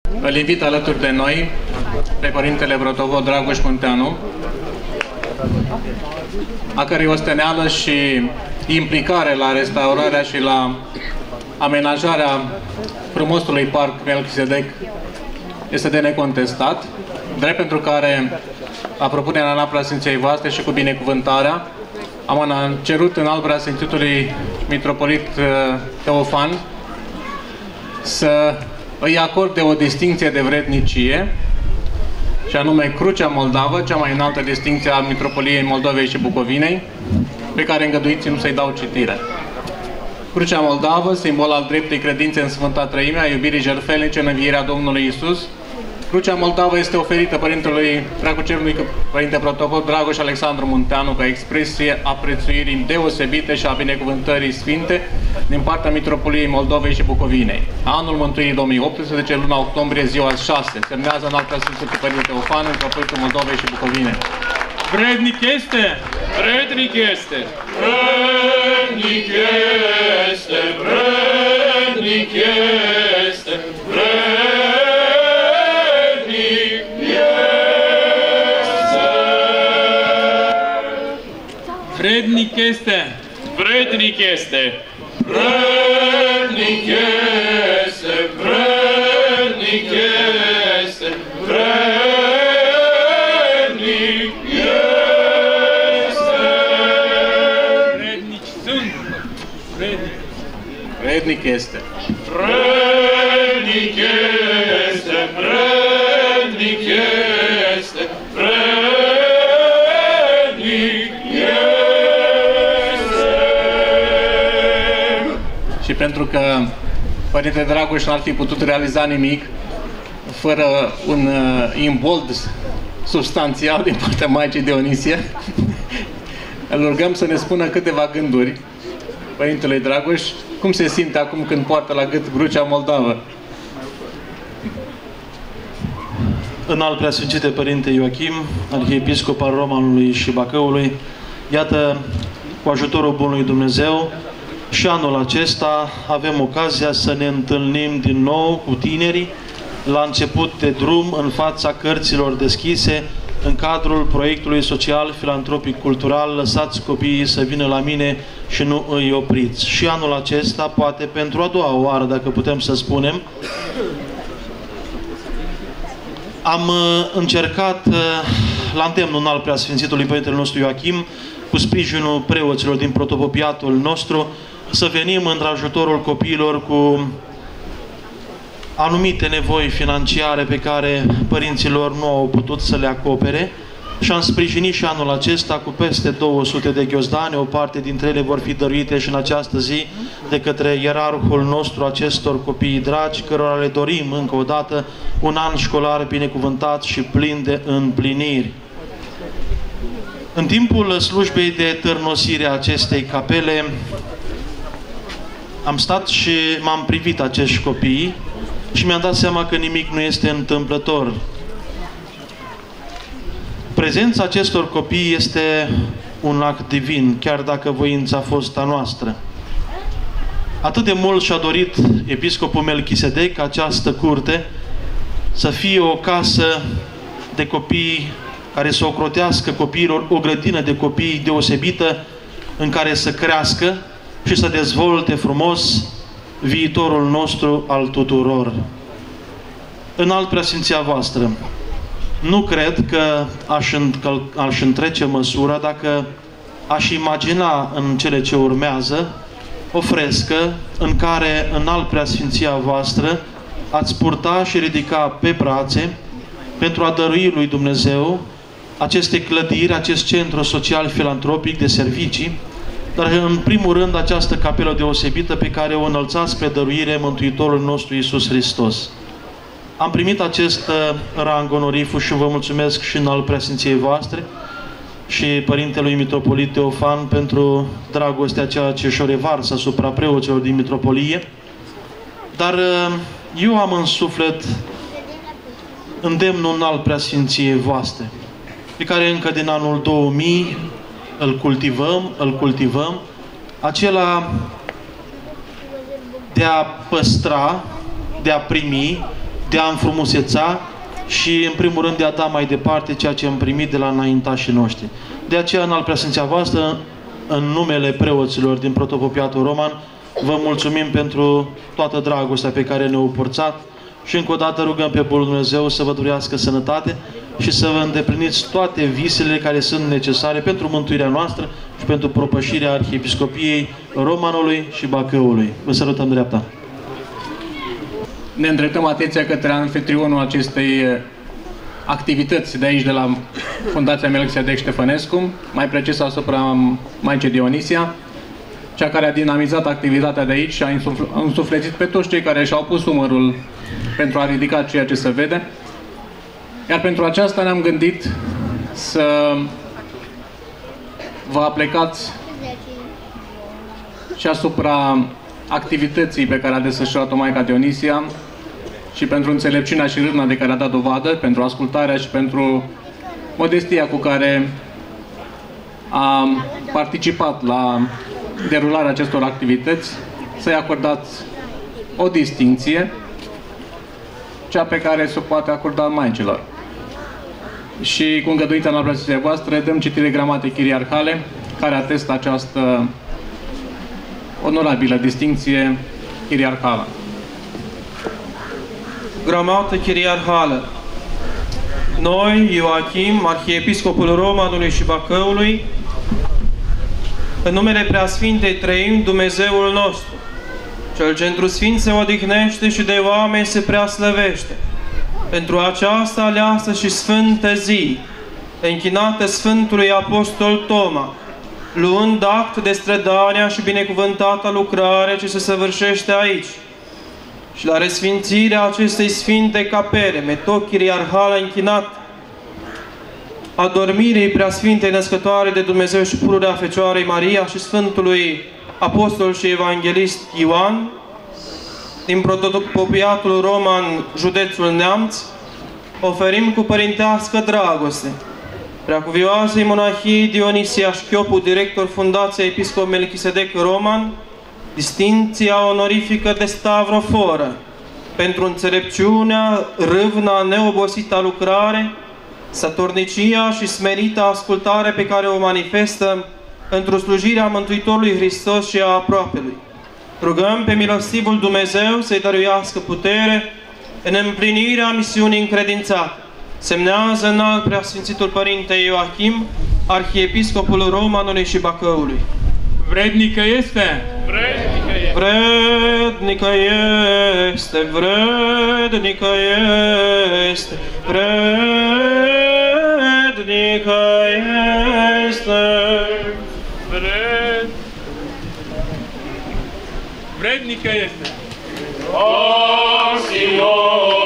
Îl invit alături de noi pe Părintele Protopopul Dragos Munteanu, a cărei osteneală și implicare la restaurarea și la amenajarea frumosului parc Melchisedec este de necontestat, drept pentru care, la propunerea în preasfinției voastre și cu binecuvântarea, am cerut în al preasfințitului mitropolit Teofan să îi acorde o distincție de vrednicie, și anume Crucea Moldavă, cea mai înaltă distincție a Mitropoliei Moldovei și Bucovinei, pe care îngăduiți-mi să-i dau citire. Crucea Moldavă, simbol al dreptei credințe în Sfânta Treime, a iubirii jertfelnice în învierea Domnului Isus. Crucea Moldavă este oferită Părintelui Preacucerului Părinte Protopopul Dragos Alexandru Munteanu ca expresie a prețuirii deosebite și a binecuvântării sfinte din partea Mitropoliei Moldovei și Bucovinei. Anul Mântuirii 2018, luna octombrie, ziua 6. Semnează în altă Sfântul Părinte Teofan, Mitropolitul Moldovei și Bucovinei. Vrednic este! Vrednic este! Vrednic este! Vrednic este! Vrednic este! Vrednic este! Vrednic este! Vrednic este! Vrednic este! Vrednici sunt! Vrednic este! Vrednic este! Vrednic este! Și pentru că Părinte Dragos n-ar fi putut realiza nimic fără un imbold substanțial din partea Maicii Dionisia, îl rugăm să ne spună câteva gânduri Părintele Dragos, cum se simte acum când poartă la gât Crucea Moldavă. Înalt Preasfințite Părinte Ioachim, Arhiepiscop al Romanului și Bacăului, iată, cu ajutorul Bunului Dumnezeu, și anul acesta avem ocazia să ne întâlnim din nou cu tinerii la început de drum în fața cărților deschise în cadrul proiectului social, filantropic, cultural. Lăsați copiii să vină la mine și nu îi opriți. Și anul acesta, poate pentru a doua oară, dacă putem să spunem, am încercat, la îndemnul al Preasfințitului Părintele nostru Ioachim, cu sprijinul preoților din protopopiatul nostru, să venim în ajutorul copiilor cu anumite nevoi financiare pe care părinților nu au putut să le acopere, și am sprijinit și anul acesta cu peste 200 de ghiozdane. O parte dintre ele vor fi dăruite și în această zi de către ierarhul nostru acestor copii dragi, cărora le dorim încă o dată un an școlar binecuvântat și plin de împliniri. În timpul slujbei de târnosire a acestei capele am stat și m-am privit acești copii și mi-am dat seama că nimic nu este întâmplător. Prezența acestor copii este un act divin, chiar dacă voința a fost a noastră. Atât de mult și-a dorit Episcopul Melchisedec această curte să fie o casă de copii care să ocrotească copiilor o grădină de copii deosebită în care să crească și să dezvolte frumos viitorul nostru al tuturor. Înalt Preasfinția voastră, nu cred că aș întrece măsura dacă aș imagina în cele ce urmează o frescă în care Înalt Preasfinția voastră ați purta și ridica pe brațe pentru a dărui lui Dumnezeu aceste clădiri, acest centru social filantropic de servicii, dar în primul rând această capelă deosebită pe care o înălțați spre dăruire Mântuitorul nostru Iisus Hristos. Am primit acest rang onorific și vă mulțumesc și în al Preasfinției voastre și Părintelui Mitropolit Teofan pentru dragostea ceea ce și-o revarsă asupra preoților din Mitropolie. Dar eu am în suflet îndemnul în al Preasfinției voastre, pe care încă din anul 2000 îl cultivăm, acela de a păstra, de a primi, de a înfrumuseța și, în primul rând, de a da mai departe ceea ce am primit de la înaintașii noștri. De aceea, în preasfinția voastră, în numele preoților din Protopopiatul Roman, vă mulțumim pentru toată dragostea pe care ne-o purțat și încă o dată rugăm pe Bunul Dumnezeu să vă durească sănătate și să vă îndepliniți toate visele care sunt necesare pentru mântuirea noastră și pentru propășirea Arhiepiscopiei Romanului și Bacăului. Vă sărutăm dreapta! Ne îndreptăm atenția către anfitrionul acestei activități de aici, de la Fundația Melchisedec Ștefănescu, mai precis asupra Maicii Dionisia, cea care a dinamizat activitatea de aici și a însuflețit pe toți cei care și-au pus umărul pentru a ridica ceea ce se vede. Iar pentru aceasta ne-am gândit să vă aplecați și asupra activității pe care a desfășurat-o Maica Dionisia și pentru înțelepciunea și râvna de care a dat dovadă, pentru ascultarea și pentru modestia cu care a participat la derularea acestor activități, să-i acordați o distincție, cea pe care se poate acorda maicilor. Și cu îngăduința în preasfinția voastră, dăm citire gramaticii ierarhale, care atestă această onorabilă distincție ierarhală. Gramatică ierarhală. Noi, Ioachim, Arhiepiscopul Romanului și Bacăului, în numele Preasfintei Trăim, Dumnezeul nostru, Cel ce întru Sfinți se odihnește și de oameni se preaslăvește, pentru aceasta aleasă și sfântă zi, închinată Sfântului Apostol Toma, luând act de strădania și binecuvântata lucrare ce se săvârșește aici, și la resfințirea acestei sfinte capere, metochii ierarhală închinat, adormirii Preasfintei Născătoare de Dumnezeu și pururea Fecioarei Maria și Sfântului Apostol și Evanghelist Ioan, din Protopopiatul Roman, județul Neamț, oferim cu părintească dragoste Preacuvioasei Monahii Dionisia Schiopu, director Fundației Episcop Melchisedec Roman, distincția onorifică de stavroforă pentru înțelepciunea, râvna, neobosită lucrare, statornicia și smerita ascultare pe care o manifestă într-o slujire a Mântuitorului Hristos și a aproapelui. Rugăm pe milostivul Dumnezeu să-i dăruiască putere în împlinirea misiunii încredințate. Semnează înalt Preasfințitul Părinte Ioachim, Arhiepiscopul Romanului și Bacăului. Vrednică este? Vrednică este, vrednică este, vrednică este, Vrednică este. Asios.